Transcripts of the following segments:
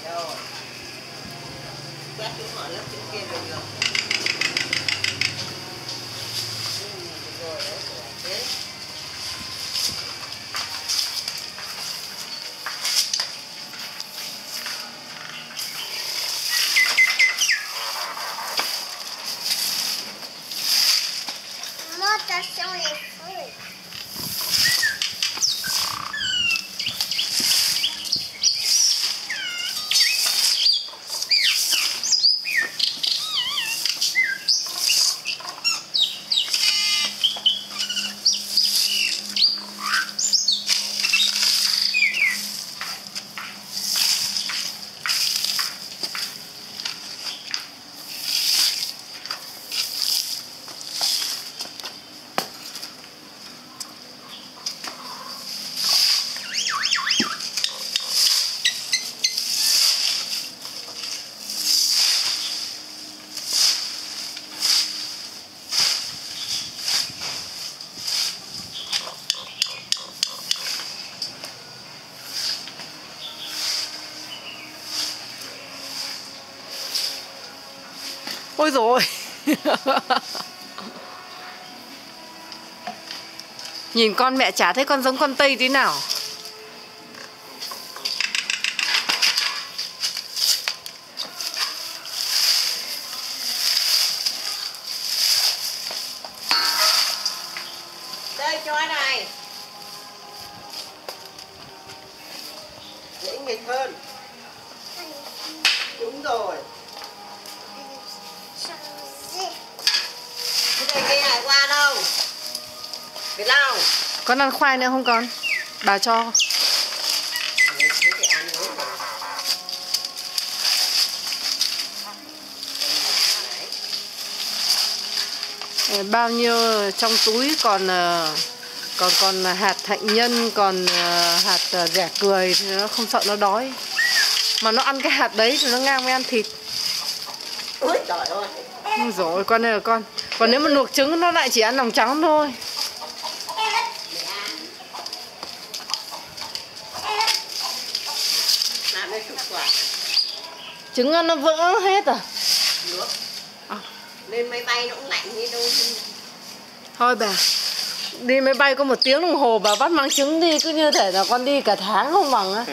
Rồi. Quét chỗ mở lớp chỗ kia rồi được. Rồi đấy, thế. Attention les feux. Ôi dồi. Nhìn con mẹ chả thấy con giống con Tây tí nào. Đây cho anh này. Dễ nghịch hơn. Đúng rồi. Cái này hải qua đâu? Cái lau. Con ăn khoai nữa không con? Bà cho. Bao nhiêu trong túi còn còn hạt hạnh nhân, còn hạt rẻ cười thì nó không sợ nó đói. Mà nó ăn cái hạt đấy thì nó ngang với ăn thịt. Ôi trời ơi. Ôi dồi ôi, con này là con. Còn nếu mà luộc trứng nó lại chỉ ăn lòng trắng thôi. Trứng nó vỡ hết à? Được. Lên máy bay nó cũng lạnh như đâu. Thôi bà, đi máy bay có 1 tiếng đồng hồ bà bắt mang trứng đi, cứ như thể là con đi cả tháng không bằng á.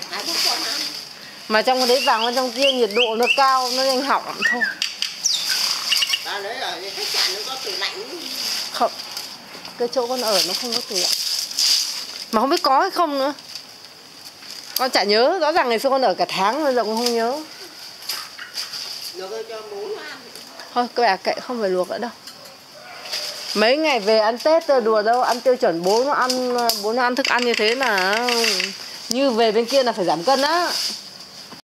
Mà trong cái đấy vàng, trong kia nhiệt độ nó cao, nó nhanh hỏng thôi. Bà đấy ở khách sạn nó có tủ lạnh. Không, cái chỗ con ở nó không có tủ lạnh. Mà không biết có hay không nữa. Con chả nhớ, rõ ràng ngày xưa con ở cả tháng, bây giờ con không nhớ. Nó cho bố ăn. Thôi, các bà kệ, không phải luộc nữa đâu. Mấy ngày về ăn Tết đùa đâu, ăn tiêu chuẩn bố nó ăn thức ăn như thế là như về bên kia là phải giảm cân á.